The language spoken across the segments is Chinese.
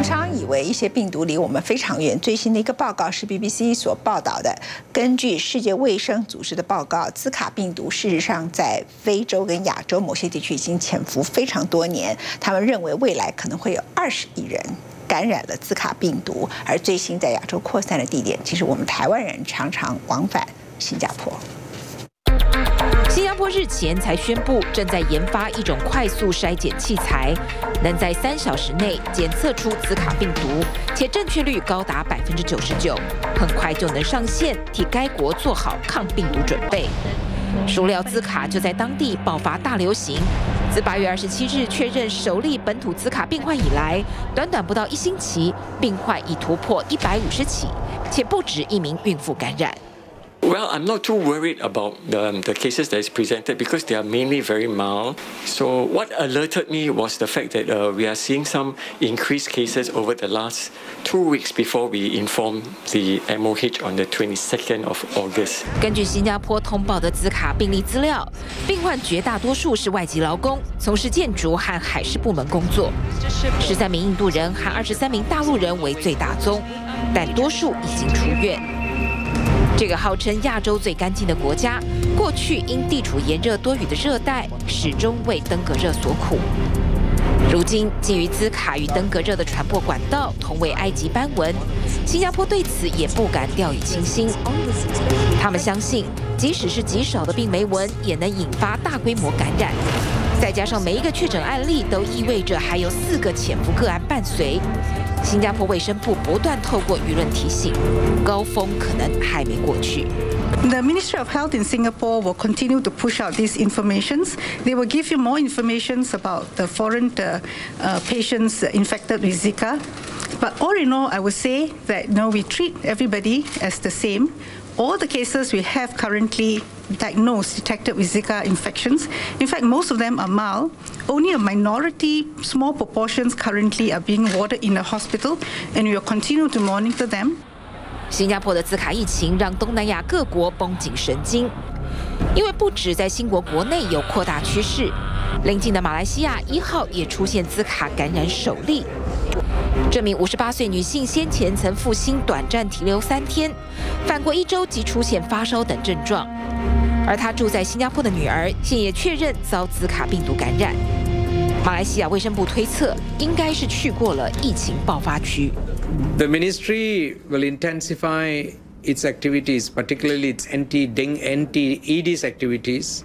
们常常以为一些病毒离我们非常远。最新的一个报告是 BBC 所报道的，根据世界卫生组织的报告，兹卡病毒事实上在非洲跟亚洲某些地区已经潜伏非常多年。他们认为未来可能会有20亿人感染了兹卡病毒，而最新在亚洲扩散的地点，其实我们台湾人常常往返新加坡。 新加坡日前才宣布，正在研发一种快速筛检器材，能在3小时内检测出兹卡病毒，且正确率高达99%，很快就能上线，替该国做好抗病毒准备。孰料兹卡就在当地爆发大流行，自8月27日确认首例本土兹卡病患以来，短不到1星期，病患已突破150起，且不止1名孕妇感染。 Well, I'm not too worried about the cases that is presented because they are mainly very mild. So what alerted me was the fact that we are seeing some increased cases over the last 2 weeks before we informed the MOH on the 22nd of August. 根据新加坡通报的兹卡病例资料，病患绝大多数是外籍劳工，从事建筑和海事部门工作。13名印度人和23名大陆人为最大宗，但多数已经出院。 这个号称亚洲最干净的国家，过去因地处炎热多雨的热带，始终为登革热所苦。如今，基于兹卡与登革热的传播管道同为埃及斑纹，新加坡对此也不敢掉以轻心。他们相信，即使是极少的病媒蚊，也能引发大规模感染。再加上每一个确诊案例都意味着还有4个潜伏个案伴随。 新加坡卫生部不断透过舆论提醒，高峰可能还没过去。 The Ministry of Health in Singapore will continue to push out these informations. They will give you more information about the foreign patients infected with Zika. But all in all, I would say that we treat everybody as the same. All the cases we have currently detected with Zika infections. In fact, most of them are mild. Only a minority, small proportions currently are being warded in a hospital, and we will continue to monitor them. 新加坡的兹卡疫情让东南亚各国绷紧神经，因为不止在新国国内有扩大趋势，邻近的马来西亚1号也出现兹卡感染首例。 这名58岁女性先前曾复兴短暂停留3天，返国1周即出现发烧等症状，而她住在新加坡的女儿现也确认遭兹卡病毒感染。马来西亚卫生部推测，应该是去过了疫情爆发区。 The ministry will intensify its activities, particularly its anti-EDIS activities,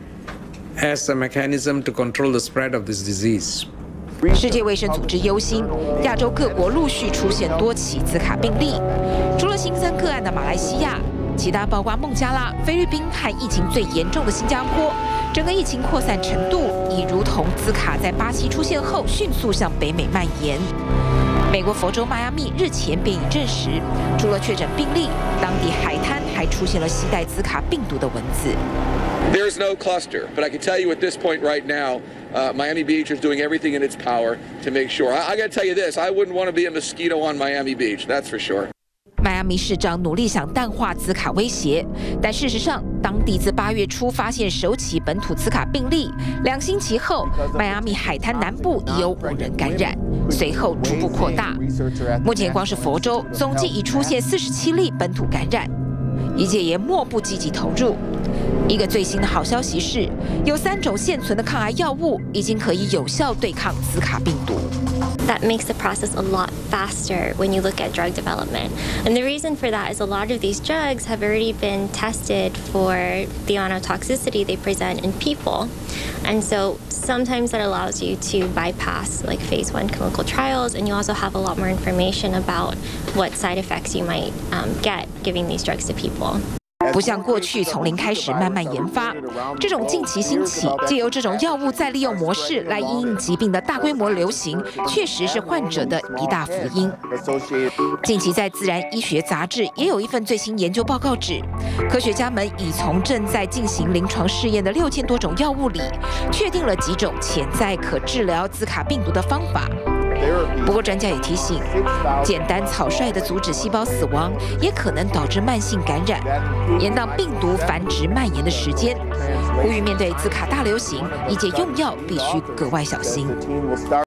as a mechanism to control the spread of this disease. 世界卫生组织忧心，亚洲各国陆续出现多起兹卡病例，除了新增个案的马来西亚，其他包括孟加拉、菲律宾和疫情最严重的新加坡，整个疫情扩散程度已如同兹卡在巴西出现后迅速向北美蔓延。美国佛州迈阿密日前便已证实，除了确诊病例，当地海滩还出现了携带兹卡病毒的蚊子。 There's no cluster, but I can tell you at this point right now, Miami Beach is doing everything in its power to make sure. I got to tell you this: I wouldn't want to be a mosquito on Miami Beach. That's for sure. 迈阿密市长努力想淡化兹卡威胁，但事实上，当地自8月初发现首起本土兹卡病例，2星期后，迈阿密海滩南部已有5人感染，随后逐步扩大。目前光是佛州，总计已出现47例本土感染，医界也莫不积极投入。 一个最新的好消息是，有3种现存的抗癌药物已经可以有效对抗兹卡病毒。 That makes the process a lot faster when you look at drug development. And the reason for that is a lot of these drugs have already been tested for the ototoxicity they present in people. And so sometimes that allows you to bypass like phase 1 clinical trials, and you also have a lot more information about what side effects you might get giving these drugs to people. 不像过去从零开始慢慢研发，这种近期兴起，借由这种药物再利用模式来因应疾病的大规模流行，确实是患者的一大福音。近期在《自然医学》杂志也有一份最新研究报告指，科学家们已从正在进行临床试验的6000多种药物里，确定了几种潜在可治疗兹卡病毒的方法。 不过，专家也提醒，简单草率的阻止细胞死亡，也可能导致慢性感染，延宕病毒繁殖蔓延的时间。呼吁面对兹卡大流行，医界用药必须格外小心。